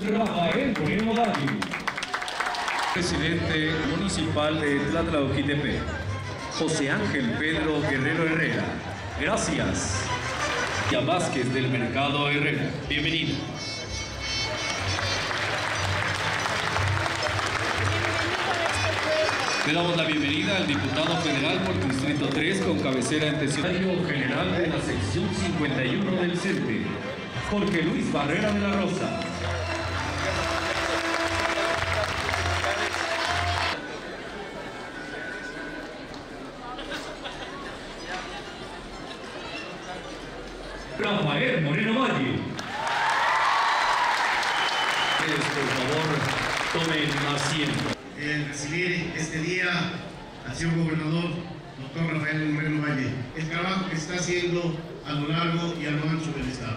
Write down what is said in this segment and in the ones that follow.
Rafael Moreno Valle, presidente municipal de Tlatlauquitepec, José Ángel Pedro Guerrero Herrera. Gracias. Y a Vázquez del Mercado Herrera. Bienvenido. Le damos la bienvenida al diputado federal por Distrito 3 con cabecera en secretario general de la sección 51 del CENTE, Jorge Luis Barrera de la Rosa. Rafael Moreno Valle. Por favor, tomen asiento. El recibir este día al señor gobernador, doctor Rafael Moreno Valle, el trabajo que está haciendo a lo largo y a lo ancho del estado.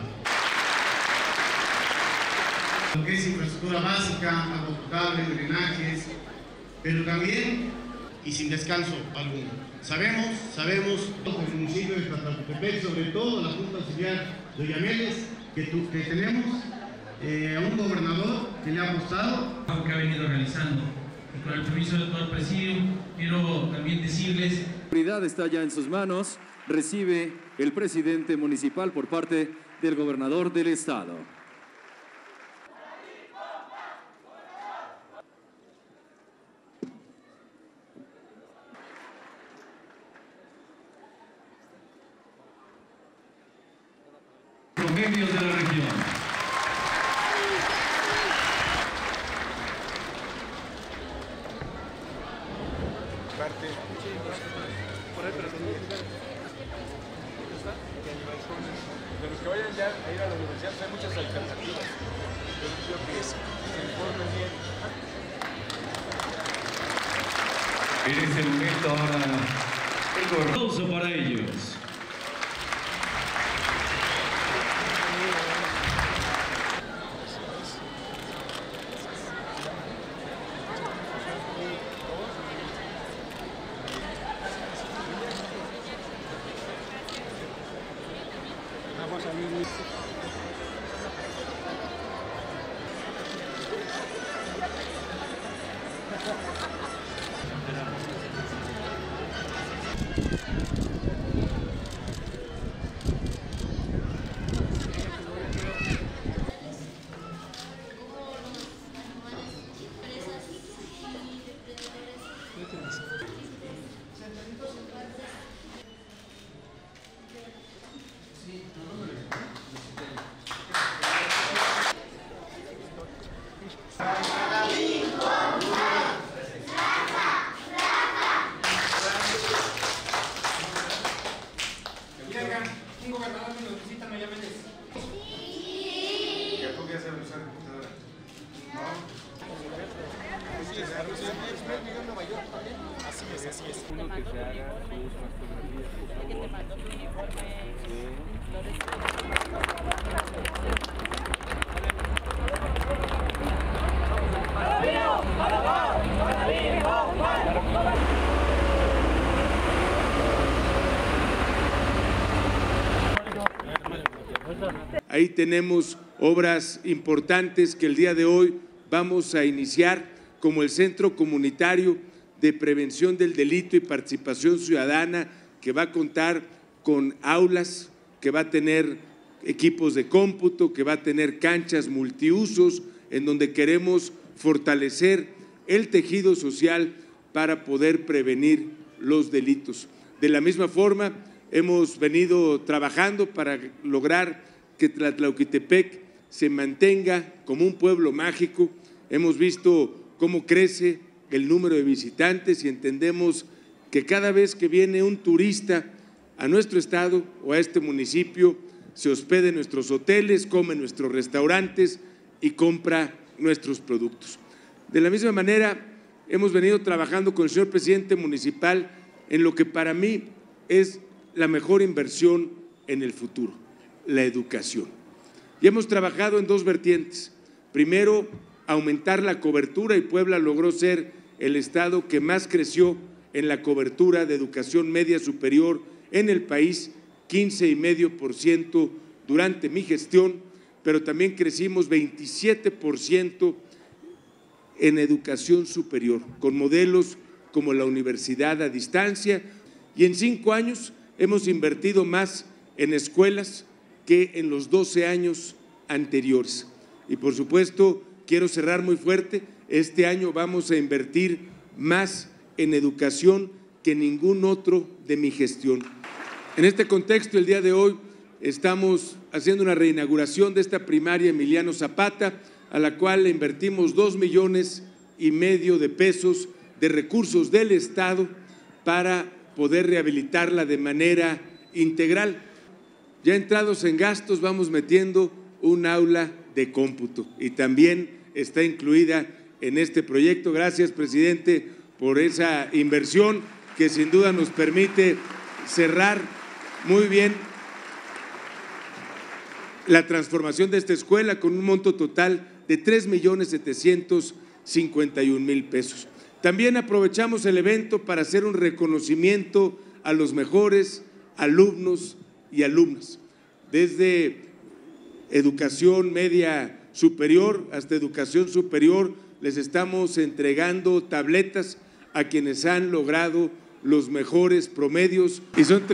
Lo que es infraestructura básica, agua potable, drenajes, pero también y sin descanso alguno. Sabemos, el municipio de Tlatlauquitepec, sobre todo la Junta Auxiliar de Oyameles, que tenemos a un gobernador que le ha apostado. Que ha venido realizando. Y con el permiso de todo el presidio, quiero también decirles... La prioridad está ya en sus manos. Recibe el presidente municipal por parte del gobernador del estado. Promedios de la región. De los que vayan ya a ir a la universidad, hay muchas alternativas. Yo creo que se informen bien. En este momento ahora el gobernador para ellos. Un gobernador que nos visita en Oyameles. ¿Y a poco ya saben usar computadora? ¿No? Así es. Uno que se haga sus fotografías. Que te mandó tu uniforme. Ahí tenemos obras importantes que el día de hoy vamos a iniciar, como el Centro Comunitario de Prevención del Delito y Participación Ciudadana, que va a contar con aulas, que va a tener equipos de cómputo, que va a tener canchas multiusos, en donde queremos fortalecer el tejido social para poder prevenir los delitos. De la misma forma, hemos venido trabajando para lograr que Tlatlauquitepec se mantenga como un pueblo mágico. Hemos visto cómo crece el número de visitantes y entendemos que cada vez que viene un turista a nuestro estado o a este municipio, se hospeda en nuestros hoteles, come en nuestros restaurantes y compra nuestros productos. De la misma manera, hemos venido trabajando con el señor presidente municipal en lo que para mí es la mejor inversión en el futuro, la educación. Y hemos trabajado en dos vertientes. Primero, aumentar la cobertura, y Puebla logró ser el estado que más creció en la cobertura de educación media superior en el país, 15,5% durante mi gestión, pero también crecimos 27% en educación superior, con modelos como la universidad a distancia, y en 5 años hemos invertido más en escuelas que en los 12 años anteriores. Y por supuesto, quiero cerrar muy fuerte, este año vamos a invertir más en educación que ningún otro de mi gestión. En este contexto, el día de hoy estamos haciendo una reinauguración de esta primaria Emiliano Zapata, a la cual le invertimos 2,5 millones de pesos de recursos del Estado para poder rehabilitarla de manera integral. Ya entrados en gastos, vamos metiendo un aula de cómputo y también está incluida en este proyecto. Gracias, presidente, por esa inversión que sin duda nos permite cerrar muy bien la transformación de esta escuela con un monto total de 3,751,000 pesos. También aprovechamos el evento para hacer un reconocimiento a los mejores alumnos y alumnas, desde educación media superior hasta educación superior. Les estamos entregando tabletas a quienes han logrado los mejores promedios y son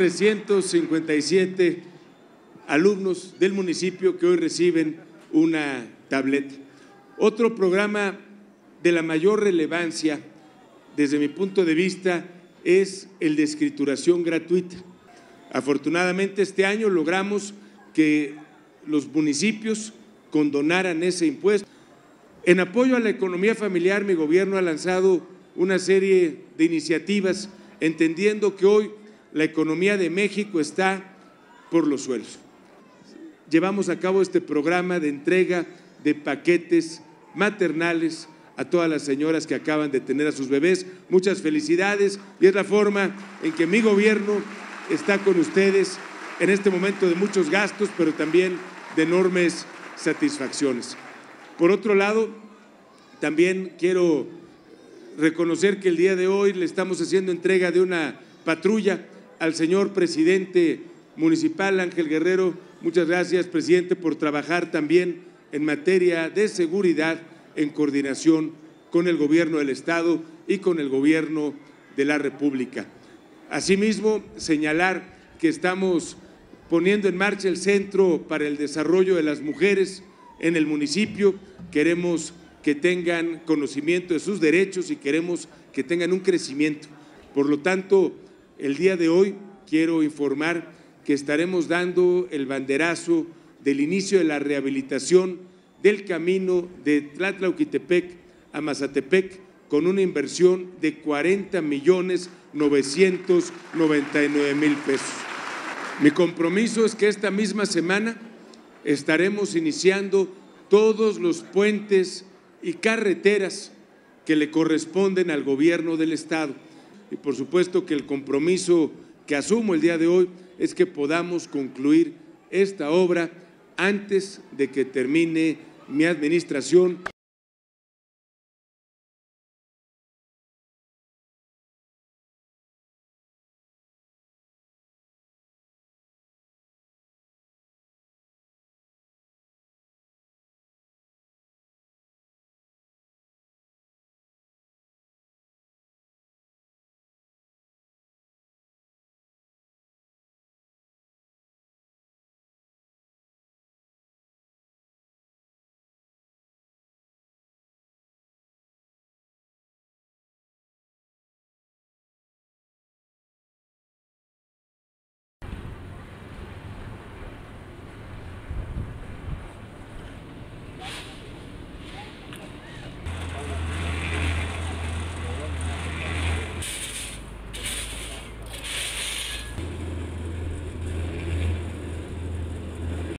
357 alumnos del municipio que hoy reciben una tableta. Otro programa de la mayor relevancia, desde mi punto de vista, es el de escrituración gratuita. Afortunadamente, este año logramos que los municipios condonaran ese impuesto. En apoyo a la economía familiar, mi gobierno ha lanzado una serie de iniciativas, entendiendo que hoy la economía de México está por los suelos. Llevamos a cabo este programa de entrega de paquetes maternales a todas las señoras que acaban de tener a sus bebés. Muchas felicidades, y es la forma en que mi gobierno está con ustedes en este momento de muchos gastos, pero también de enormes satisfacciones. Por otro lado, también quiero reconocer que el día de hoy le estamos haciendo entrega de una patrulla al señor presidente municipal, Ángel Guerrero. Muchas gracias, presidente, por trabajar también en materia de seguridad en coordinación con el gobierno del Estado y con el gobierno de la República. Asimismo, señalar que estamos poniendo en marcha el Centro para el Desarrollo de las Mujeres en el municipio. Queremos que tengan conocimiento de sus derechos y queremos que tengan un crecimiento. Por lo tanto, el día de hoy quiero informar que estaremos dando el banderazo del inicio de la rehabilitación del camino de Tlatlauquitepec a Mazatepec con una inversión de 40,999,000 pesos. Mi compromiso es que esta misma semana estaremos iniciando todos los puentes y carreteras que le corresponden al gobierno del Estado. Y por supuesto que el compromiso que asumo el día de hoy es que podamos concluir esta obra antes de que termine mi administración.